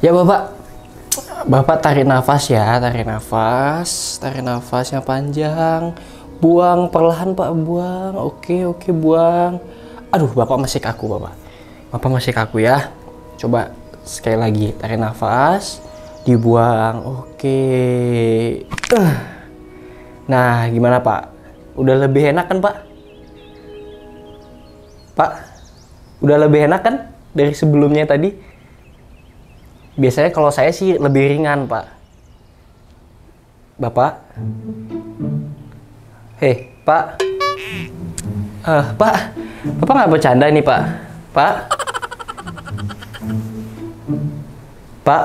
Ya Bapak, Bapak tarik nafas ya, tarik nafas yang panjang. Buang perlahan Pak, buang. Oke, buang. Aduh, Bapak masih kaku Bapak. Bapak masih kaku ya. Coba sekali lagi, tarik nafas, dibuang. Oke. Nah, gimana Pak? Udah lebih enak kan Pak? Pak, udah lebih enak kan dari sebelumnya tadi? Biasanya kalau saya sih lebih ringan Pak. Bapak? Hei, Pak. Pak. Bapak nggak bercanda nih Pak? Pak? Pak?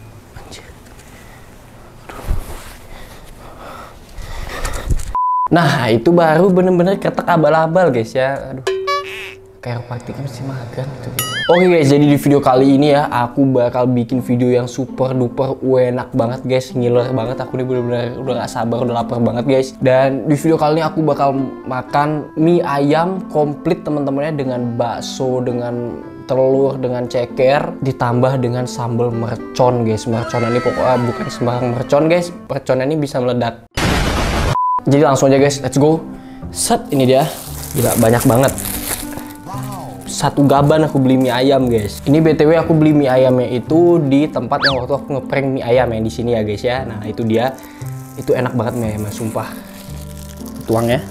Nah, itu baru bener-bener ketek abal-abal guys ya. Aduh. Chiropractic mesti magang gitu guys. Oke guys, jadi di video kali ini ya aku bakal bikin video yang super duper enak banget guys, ngiler banget. Aku nih bener-bener udah gak sabar, udah lapar banget guys. Dan di video kali ini aku bakal makan mie ayam komplit teman-temannya, dengan bakso, dengan telur, dengan ceker, ditambah dengan sambal mercon guys. Mercon ini pokoknya bukan sembarang mercon guys, mercon ini bisa meledak. Jadi langsung aja guys, let's go. Set, ini dia. Gila, banyak banget. Satu gaban aku beli mie ayam guys. Ini BTW aku beli mie ayamnya itu di tempat yang waktu aku ngeprank mie ayam yang di sini ya guys ya. Nah, itu dia. Itu enak banget mie ayamnya, sumpah. Tuang ya.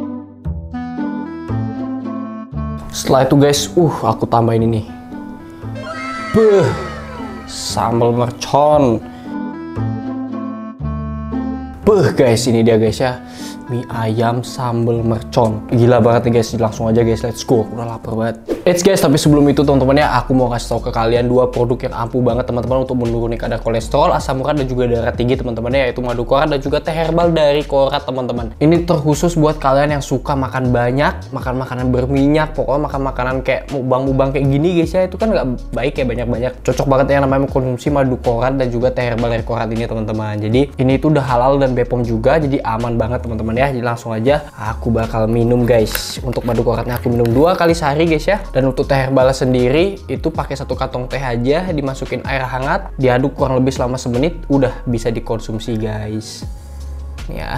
Setelah itu guys, aku tambahin ini. Beuh, sambal mercon. Beuh guys, ini dia guys ya. Mie ayam sambal mercon. Gila banget nih guys, langsung aja guys, let's go. Aku udah lapar banget. Guys, tapi sebelum itu teman-teman ya, aku mau kasih tahu ke kalian dua produk yang ampuh banget teman-teman untuk menurunkan kadar kolesterol, asam urat dan juga darah tinggi teman-teman ya, yaitu madu korat dan juga teh herbal dari korat teman-teman. Ini terkhusus buat kalian yang suka makan banyak, makan makanan berminyak, pokoknya makan makanan kayak mukbang-mukbang kayak gini guys ya, itu kan nggak baik ya banyak-banyak. Cocok banget ya namanya mengkonsumsi madu korat dan juga teh herbal dari korat ini teman-teman. Jadi ini tuh udah halal dan BPOM juga, jadi aman banget teman-teman ya. Jadi langsung aja aku bakal minum guys. Untuk madu koratnya aku minum 2 kali sehari guys ya. Dan untuk teh herbal sendiri itu pakai 1 kantong teh aja, dimasukin air hangat, diaduk kurang lebih selama semenit, udah bisa dikonsumsi guys. Nih ya.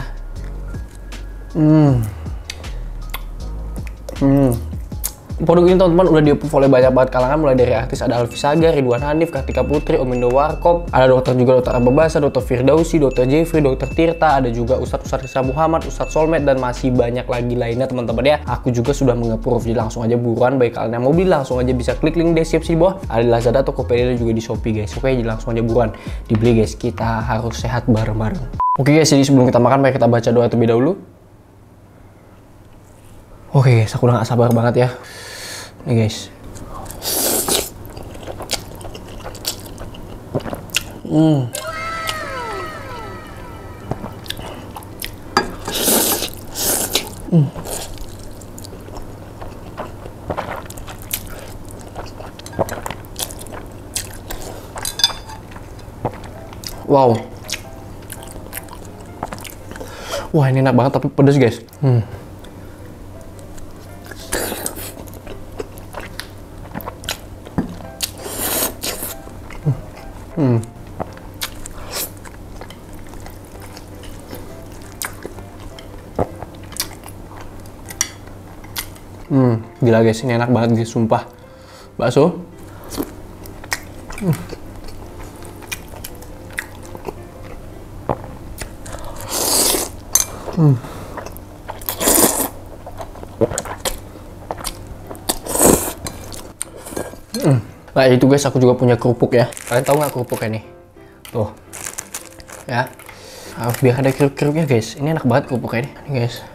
Produk ini teman-teman udah di-approve oleh banyak banget kalangan, mulai dari artis ada Alfi Sagar, Ridwan Hanif, Kartika Putri, Om Indo Warkop, ada dokter juga, Dokter Ababasa, Dokter Firdausi, Dokter Jeffrey, Dokter Tirta, ada juga Ustadz Rizal Muhammad, Ustadz Solmed, dan masih banyak lagi lainnya teman-teman ya. Aku juga sudah nge-approve, jadi langsung aja buruan, baik kalian yang mau beli langsung aja bisa klik link deskripsi di bawah. Ada di Lazada, Tokopedia, dan juga di Shopee guys. Oke, jadi langsung aja buruan dibeli guys, kita harus sehat bareng-bareng. Oke guys, jadi sebelum kita makan mari kita baca doa terlebih dahulu. Oke guys, aku udah gak sabar banget ya. Nih guys. Wow. Wah, ini enak banget tapi pedas guys. Gila guys, ini enak banget guys, sumpah. Bakso. Nah itu guys, aku juga punya kerupuk ya. Kalian tahu nggak kerupuknya nih? Tuh. Ya. Biar ada kerupuk-kerupuknya guys. Ini enak banget kerupuknya nih guys.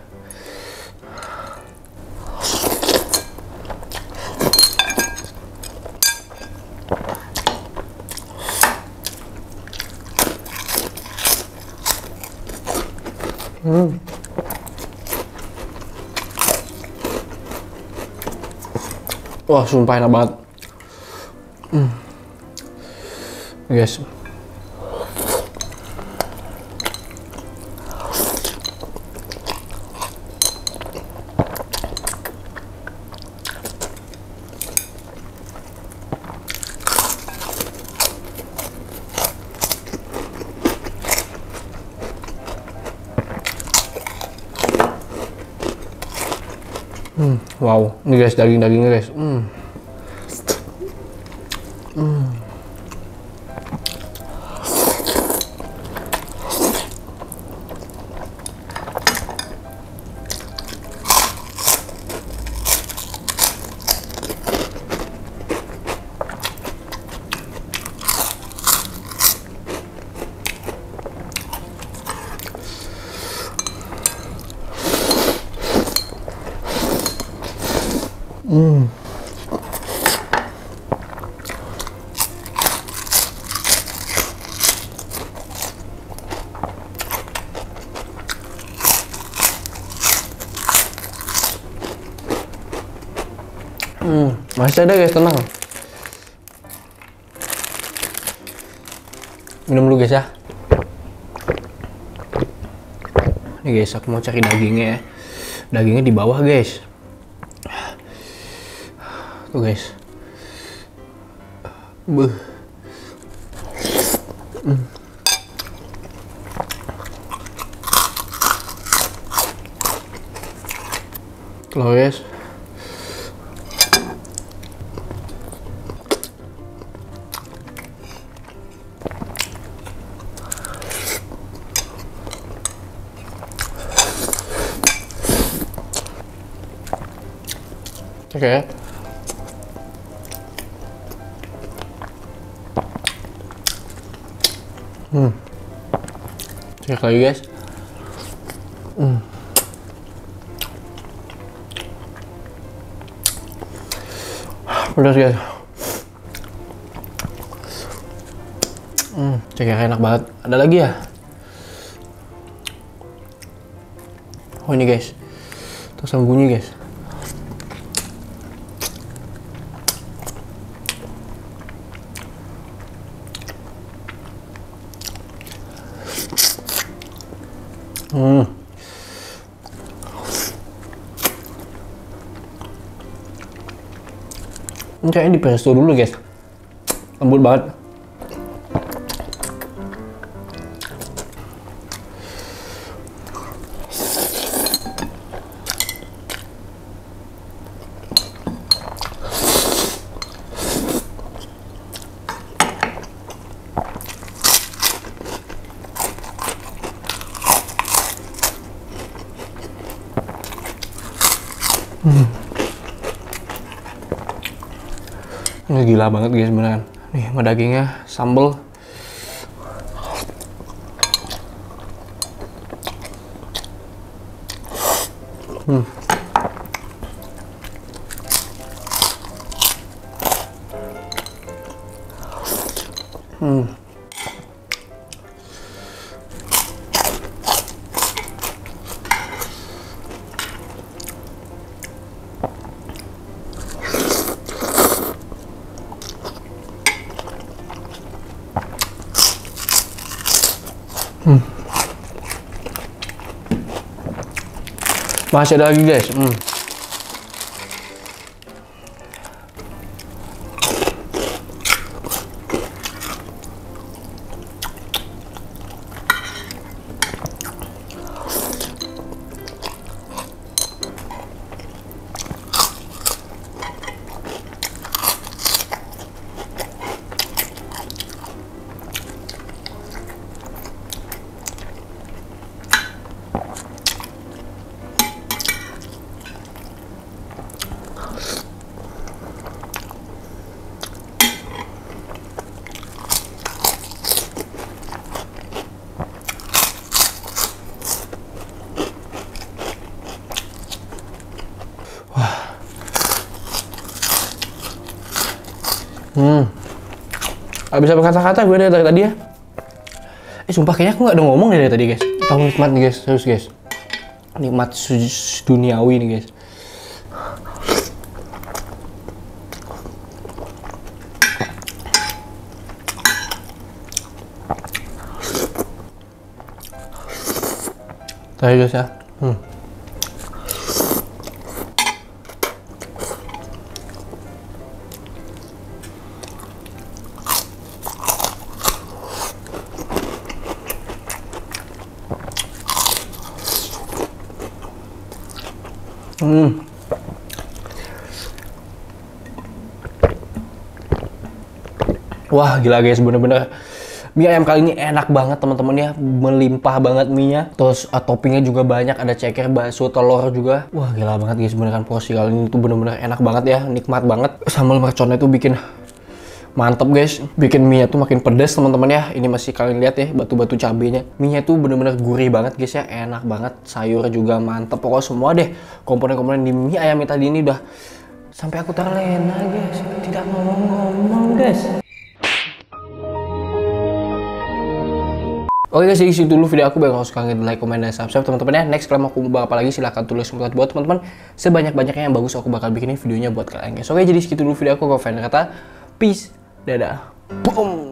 Wah, sumpah enak banget. Guys. Wow, ini guys daging-dagingnya guys. Masih ada guys, tenang. Minum dulu guys ya. Nih guys, aku mau cari dagingnya ya. Dagingnya di bawah guys. Tuh guys. Beuh. Tuh guys. Oke. Cek lagi guys. Pedas guys. Ceker enak banget. Ada lagi ya? Oh ini guys. Terus sama bunyi guys. Ini kayaknya di presto dulu guys, lembut banget. Ini gila banget guys beneran. Nih sama dagingnya, sambal. Masih ada lagi guys. Gak bisa berkata-kata gue dari tadi ya. Sumpah kayaknya aku gak ada ngomong dari tadi guys. Tahu nikmat nih guys, serius guys. Nikmat duniawi nih guys. Tadi guys ya. Wah gila guys, bener-bener mie ayam kali ini enak banget teman-teman ya, melimpah banget mie-nya. Terus toppingnya juga banyak, ada ceker, bakso, telur juga. Wah gila banget guys, beneran porsi kali ini tuh bener-bener enak banget ya, nikmat banget. Sambal merconnya tuh bikin mantep guys, bikin mie-nya tuh makin pedas teman-teman ya. Ini masih kalian lihat ya batu-batu cabenya. Mie-nya tuh bener-bener gurih banget guys ya, enak banget. Sayur juga mantep, pokoknya semua deh komponen-komponen di mie ayam tadi ini udah sampai aku terlena guys, tidak ngomong-ngomong guys. Oke guys, jadi situ dulu video aku. Bagi kalau suka, like, komen, dan subscribe teman-teman ya. Next kalau mau aku bahas apa lagi silahkan tulis komentar buat teman-teman. Sebanyak-banyaknya yang bagus aku bakal bikinin videonya buat kalian guys. Oke, jadi segitu dulu video aku. Gue Fan kata peace, dadah, boom.